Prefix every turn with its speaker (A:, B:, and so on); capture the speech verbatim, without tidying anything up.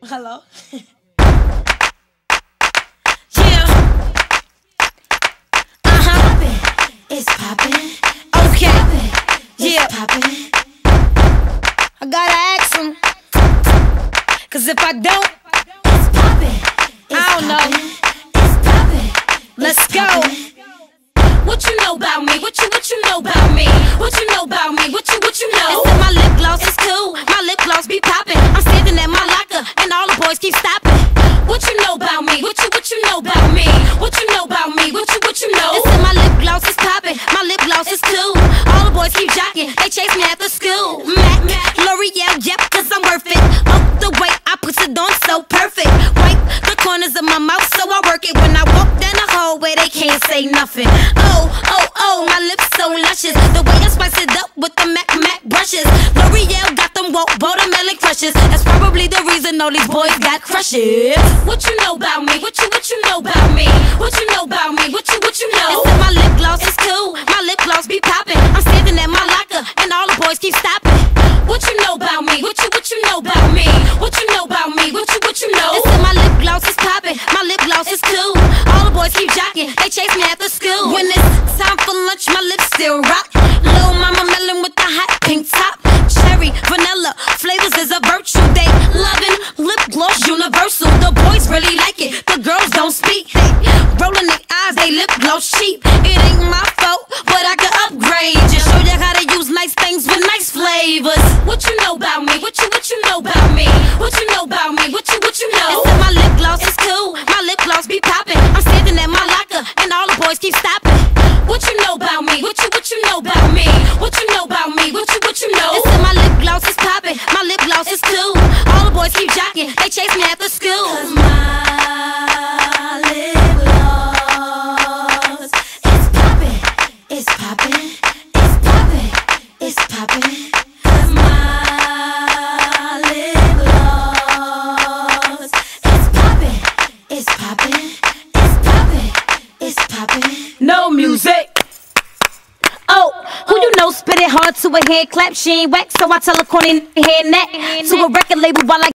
A: Hello? Yeah. Uh-huh.
B: It's poppin'.
A: Okay.
B: Yeah.
A: Yeah.
B: Poppin'.
A: I gotta ask him. Cause if I don't,
B: It's poppin'.
A: I don't know.
B: It's poppin'.
A: Let's go.
C: What you know about me? What you what you know about me? What you know about me? What you what you know?
A: It's in my lip gloss, it's cool. My lip gloss be poppin'. I'm standing at my locker, and all the boys keep stopping.
C: What you know about me? What you what you know about me? What you know about me? What you what you know?
A: It's in my lip gloss, it's poppin'. My lip gloss is cool. All the boys keep jockin', they chase me after school. Mac, L'Oreal, yep, cause I'm worth it. Oh, the way I put it on so perfect. Wipe the corners of my mouth so I work it. When I walk down the hallway, they can't say nothing. Oh, oh, oh, my lips so luscious. The way I spice it up with the Mac Mac brushes. L'Oreal got them woke watermelon crushes. That's probably the reason all these boys got crushes.
C: What you know about me? What you what you know about me? What you know about me? What you what you know?
A: It's in my lip gloss, it's cool. My lip gloss be poppin'. I'm standing at my locker, and all the boys keep stopping.
C: What you know about me? What you what you know about me? What you know about me? What you what you know?
A: It's in my lip gloss, it's poppin'. My lip gloss is cool. All the boys keep jockin', they chase me after school. When it's time for lunch, my lips still rock. Lil' mama melon with the hot pink top. Cherry, vanilla, flavors is a virtue. They lovin' lip gloss universal. The boys really like it, the girls don't speak. They rollin' their eyes, they lip gloss cheap. It ain't my fault, but I could upgrade. Just show you how to use nice things with nice flavors.
C: What you know about me? What you what you know about me? What you know about me? What you what you know?
A: It's in my lip gloss, it's cool. My lip gloss be poppin'. I'm standing at my locker, and all the boys keep stopping.
C: What you know about me? What you what you know about me? What you know about me? What you what you know?
A: It's in my lip gloss, it's poppin'. My lip gloss is cool. All the boys keep jockin', they chase me after school.
B: Cause my lip gloss is poppin'. It's poppin'. It's poppin'. It's poppin'. Cause my lip gloss is poppin'. It's poppin'. It's poppin'. It's poppin'.
A: No music. Oh, who you know spit it hard to a hand clap? She ain't whack, so I tell her corny head neck to a record label while I